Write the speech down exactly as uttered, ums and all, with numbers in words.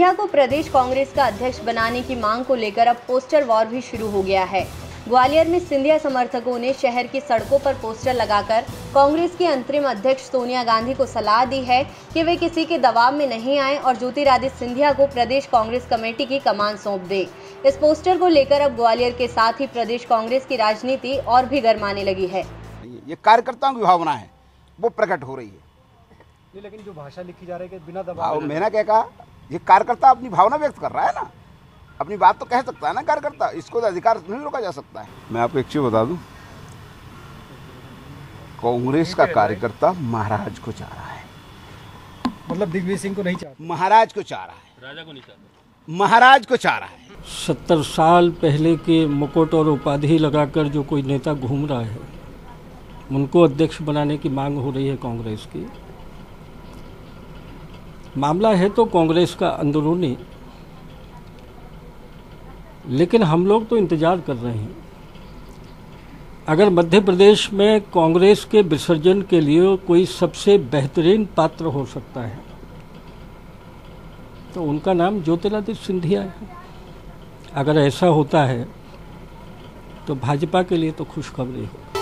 सिंधिया को प्रदेश कांग्रेस का अध्यक्ष बनाने की मांग को लेकर अब पोस्टर वॉर भी शुरू हो गया है। ग्वालियर में सिंधिया समर्थकों ने शहर की सड़कों पर पोस्टर लगाकर कांग्रेस की अंतरिम अध्यक्ष सोनिया गांधी को सलाह दी है कि वे किसी के दबाव में नहीं आए और ज्योतिरादित्य सिंधिया को प्रदेश कांग्रेस कमेटी की कमान सौंप दे। इस पोस्टर को लेकर अब ग्वालियर के साथ ही प्रदेश कांग्रेस की राजनीति और भी गर्माने लगी है। ये कार्यकर्ताओं की भावना है, वो प्रकट हो रही है। लेकिन जो भाषा लिखी जा रही है कि बिना दबाव, मैंने क्या कहा, ये कार्यकर्ता अपनी भावना व्यक्त कर रहा है ना, अपनी बात तो कह सकता है ना कार्यकर्ता, इसको तो अधिकार नहीं रोका जा सकता है। मैं आपको एक चीज बता दूं, कांग्रेस का कार्यकर्ता महाराज को चाह रहा है। मतलब दिग्विजय सिंह को नहीं चाहता, महाराज को चाह रहा है, राजा को नहीं चाहता, महाराज को चाह रहा है। सत्तर साल पहले के मुकुट और उपाधि लगाकर जो कोई नेता घूम रहा है, उनको अध्यक्ष बनाने की मांग हो रही है कांग्रेस की। मामला है तो कांग्रेस का अंदरूनी, लेकिन हम लोग तो इंतजार कर रहे हैं। अगर मध्य प्रदेश में कांग्रेस के विसर्जन के लिए कोई सबसे बेहतरीन पात्र हो सकता है तो उनका नाम ज्योतिरादित्य सिंधिया है। अगर ऐसा होता है तो भाजपा के लिए तो खुशखबरी हो।